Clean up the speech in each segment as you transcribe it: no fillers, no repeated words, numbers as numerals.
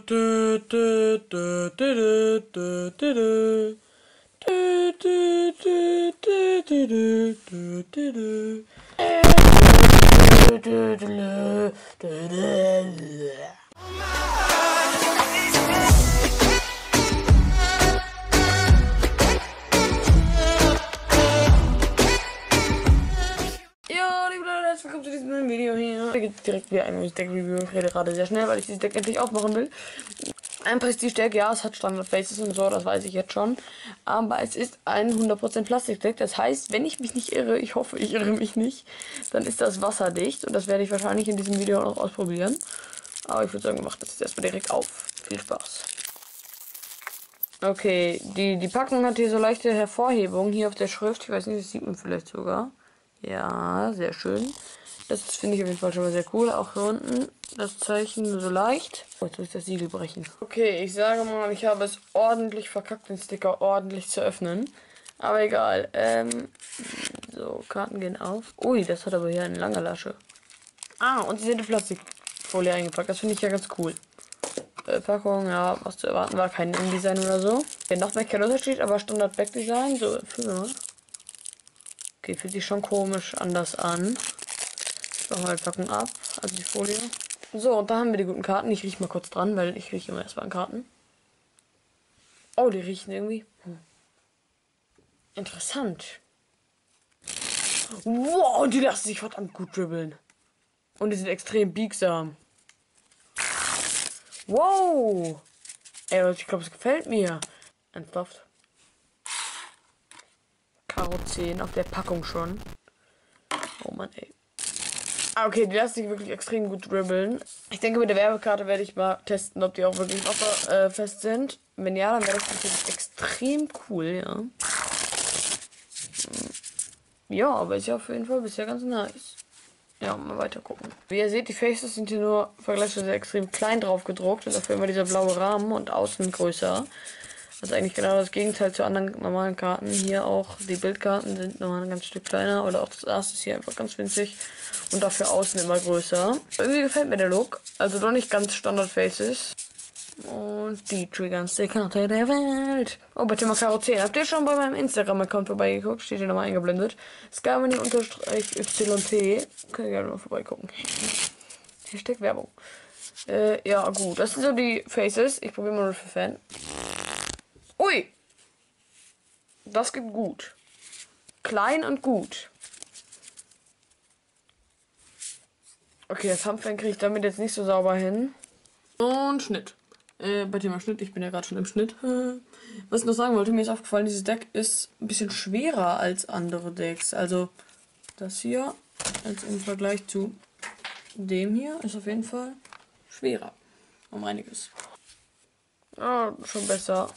Willkommen zu diesem neuen Video hier. Da gibt es direkt wieder ein neues Deck-Review. Ich rede gerade sehr schnell, weil ich dieses Deck endlich aufmachen will. Ein Prestige-Deck, ja, es hat Standard-Faces und so, das weiß ich jetzt schon. Aber es ist ein 100% Plastik-Deck. Das heißt, wenn ich mich nicht irre, ich hoffe, ich irre mich nicht, dann ist das wasserdicht. Und das werde ich wahrscheinlich in diesem Video noch ausprobieren. Aber ich würde sagen, wir machen das jetzt erstmal direkt auf. Viel Spaß. Okay, die Packung hat hier so leichte Hervorhebungen hier auf der Schrift. Ich weiß nicht, das sieht man vielleicht sogar. Ja, sehr schön. Das finde ich auf jeden Fall schon mal sehr cool. Auch hier unten das Zeichen so leicht. Oh, jetzt muss ich das Siegel brechen. Okay, ich sage mal, ich habe es ordentlich verkackt, den Sticker ordentlich zu öffnen. Aber egal. So, Karten gehen auf. Ui, das hat aber hier eine lange Lasche. Ah, und sie sind in Plastikfolie eingepackt. Das finde ich ja ganz cool. Packung, ja, was zu erwarten war. Kein InDesign oder so. Hier noch mehr kein Unterschied, aber Standard Backdesign. So, fühlen wir mal. Okay, fühlt sich schon komisch anders an. Ich mache mal die Packung ab, also die Folie. So, und da haben wir die guten Karten. Ich rieche mal kurz dran, weil ich rieche immer erstmal an Karten. Oh, die riechen irgendwie. Interessant. Wow, die lassen sich verdammt gut dribbeln. Und die sind extrem biegsam. Wow. Ey, Leute, ich glaube, es gefällt mir. Ernsthaft. Karo 10 auf der Packung schon. Oh Mann, ey. Ah, okay, die lassen sich wirklich extrem gut dribbeln. Ich denke, mit der Werbekarte werde ich mal testen, ob die auch wirklich wasserfest sind. Wenn ja, dann wäre das natürlich extrem cool, ja. Ja, aber ist ja auf jeden Fall bisher ganz nice. Ja, mal weiter gucken. Wie ihr seht, die Faces sind hier nur vergleichsweise extrem klein drauf gedruckt. Und dafür immer dieser blaue Rahmen und außen größer. Das ist eigentlich genau das Gegenteil zu anderen normalen Karten. Hier auch, die Bildkarten sind nochmal ein ganz Stück kleiner. Oder auch das erste ist hier einfach ganz winzig. Und dafür außen immer größer. Irgendwie gefällt mir der Look. Also doch nicht ganz Standard Faces. Und die triggernste Karte der Welt. Oh, bei Thema Karo 10. Habt ihr schon bei meinem Instagram-Account vorbeigeguckt? Steht hier nochmal eingeblendet. Skymoney_YT. Könnt ihr gerne mal vorbeigucken. Hashtag Werbung. Ja, gut. Das sind so die Faces. Ich probiere mal für Fan. Ui! Das geht gut. Klein und gut. Okay, das Thumbfan kriege ich damit jetzt nicht so sauber hin. Und Schnitt. Bei Thema Schnitt, ich bin ja gerade schon im Schnitt. Was ich noch sagen wollte, mir ist aufgefallen, dieses Deck ist ein bisschen schwerer als andere Decks. Also das hier, als im Vergleich zu dem hier, ist auf jeden Fall schwerer. Um einiges. Ah, schon besser.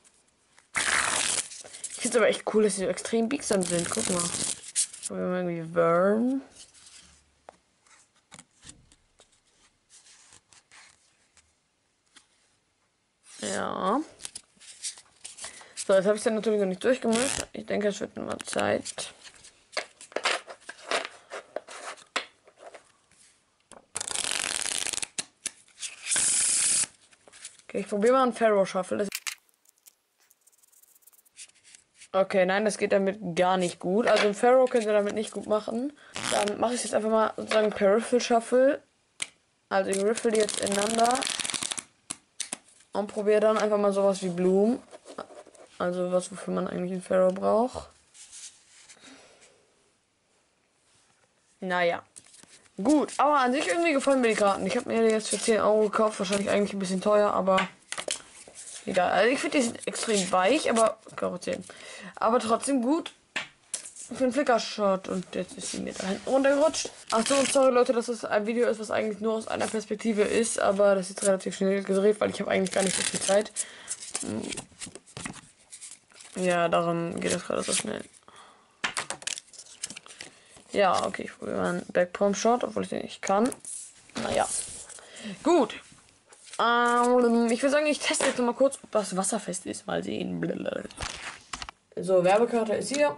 Ich finde es aber echt cool, dass sie so extrem biegsam sind. Guck mal. Probieren wir irgendwie Worm. Ja. So, jetzt habe ich es dann natürlich noch nicht durchgemischt. Ich denke, es wird nur mal Zeit. Okay, ich probiere mal einen Pharaoh Shuffle. Okay, nein, das geht damit gar nicht gut. Also ein Pharaoh könnt ihr damit nicht gut machen. Dann mache ich jetzt einfach mal sozusagen per Riffle Shuffle. Also ich riffle die jetzt ineinander. Und probiere dann einfach mal sowas wie Bloom. Also was, wofür man eigentlich einen Pharaoh braucht. Naja. Gut, aber an sich irgendwie gefallen mir die Karten. Ich habe mir die jetzt für 10 Euro gekauft. Wahrscheinlich eigentlich ein bisschen teuer, aber egal. Also ich finde, die sind extrem weich, aber Karo 10. Aber trotzdem gut. Für einen Flickershot. Und jetzt ist sie mir da hinten runtergerutscht. Achso, und sorry Leute, dass das ein Video ist, was eigentlich nur aus einer Perspektive ist. Aber das ist jetzt relativ schnell gedreht, weil ich habe eigentlich gar nicht so viel Zeit. Ja, darum geht das gerade so schnell. Ja, okay, ich probiere mal einen Backpalm-Shot, obwohl ich den nicht kann. Naja. Gut. Ich würde sagen, ich teste jetzt noch mal kurz, ob das wasserfest ist. Mal sehen. So, Werbekarte ist hier.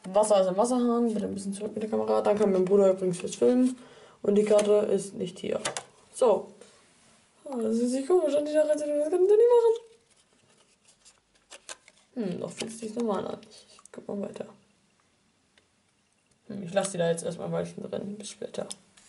Wasser ist im Wasserhahn. Bitte ein bisschen zurück mit der Kamera. Danke an meinen Bruder übrigens fürs Filmen. Und die Karte ist nicht hier. So. Oh, das ist nicht komisch an dieser Reise. Das kann ich nicht machen. Noch fühlt es sich normal an. Ich guck mal weiter. Ich lasse die da jetzt erstmal ein Weilchen drin. Bis später.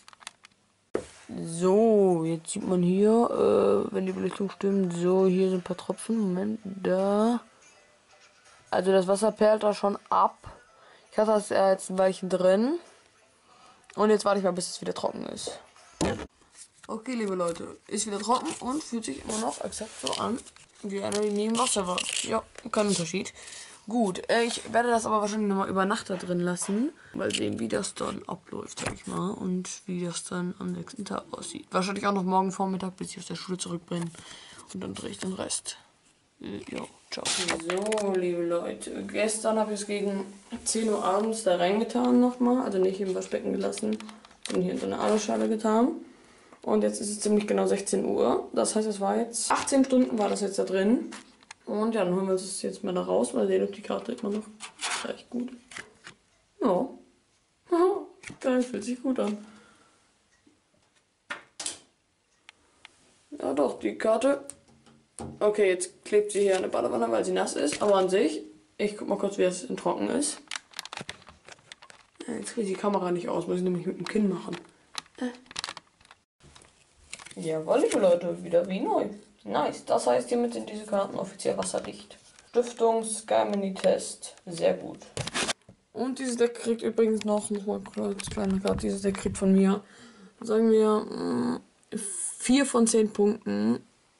So, jetzt sieht man hier, wenn die Belichtung stimmt, so, hier sind ein paar Tropfen. Moment, da. Also das Wasser perlt da schon ab. Ich hatte das jetzt ein Weilchen drin. Und jetzt warte ich mal, bis es wieder trocken ist. Okay, liebe Leute, ist wieder trocken und fühlt sich immer noch exakt so an, wie einer, die nie im Wasser war. Ja, kein Unterschied. Gut, ich werde das aber wahrscheinlich nochmal über Nacht da drin lassen. Mal sehen, wie das dann abläuft, sag ich mal. Und wie das dann am nächsten Tag aussieht. Wahrscheinlich auch noch morgen Vormittag, bis ich aus der Schule zurück bin. Und dann drehe ich den Rest. Jo, ciao. So, liebe Leute. Gestern habe ich es gegen 10 Uhr abends da reingetan nochmal. Also nicht im Waschbecken gelassen, sondern hier in so eine Aluschale getan. Und jetzt ist es ziemlich genau 16 Uhr. Das heißt, es war jetzt 18 Stunden war das jetzt da drin. Und ja, dann holen wir uns das jetzt mal da raus. Mal sehen, ob die Karte immer noch recht gut ist. Ja. Geil, fühlt sich gut an. Ja doch, die Karte. Okay, jetzt klebt sie hier an der Badewanne, weil sie nass ist. Aber an sich, ich guck mal kurz, wie es in trocken ist. Jetzt kriege ich die Kamera nicht aus, muss ich nämlich mit dem Kinn machen. Jawohl, liebe Leute, wieder wie neu. Nice, das heißt, hiermit sind diese Karten offiziell wasserdicht. Stiftung Sky Mini Test, sehr gut. Und dieses Deck kriegt übrigens noch mal kurz, kleine Karte, dieses Deck kriegt von mir, sagen wir, 4 von 10 Punkten.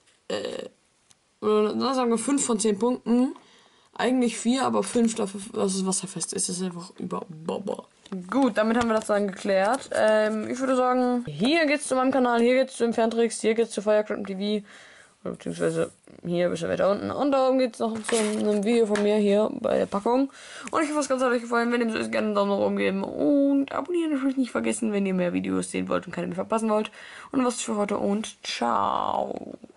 Oder sagen wir 5 von 10 Punkten. Eigentlich 4, aber 5 dafür, dass es wasserfest ist. Das ist einfach über Baba. Gut, damit haben wir das dann geklärt. Ich würde sagen, hier geht's zu meinem Kanal, hier geht's zu Entferntricks, hier geht's zu Firecraft TV. Beziehungsweise hier ein bisschen weiter unten. Und da oben geht es noch zu einem Video von mir hier bei der Packung. Und ich hoffe, es hat euch gefallen. Wenn dem so ist, gerne einen Daumen nach oben geben. Und abonnieren natürlich nicht vergessen, wenn ihr mehr Videos sehen wollt und keine mehr verpassen wollt. Und was für heute und ciao.